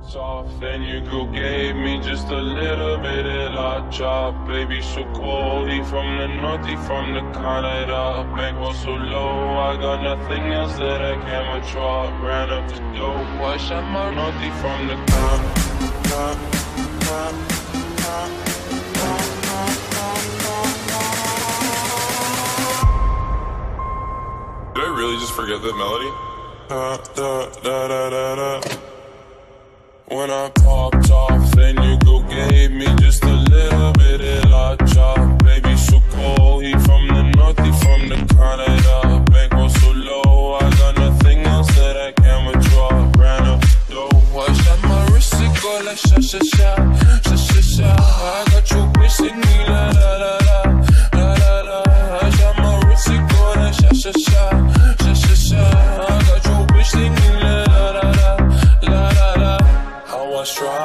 Off, then you go gave me just a little bit of la chop. Baby so cold, he from the north, he from the Canada. Bankroll so low, I got nothing else that I can withdraw. Ran up the dope, I shot my north, he from the Did I really just forget that melody? When I popped off, then you go gave me just a little bit of la chop. Baby so cold, he from the north, he from the Canada. Bankroll so low, I got nothing else that I can withdraw. Ran up the dough, I shot my wrist, it go like sha sha sha, sha sha sha. I got you bitch singing la la la la, la la la. I shot my wrist, it go like sha sha sha, sha sha sha. I got you bitch singing la la la la, la la la. I was trying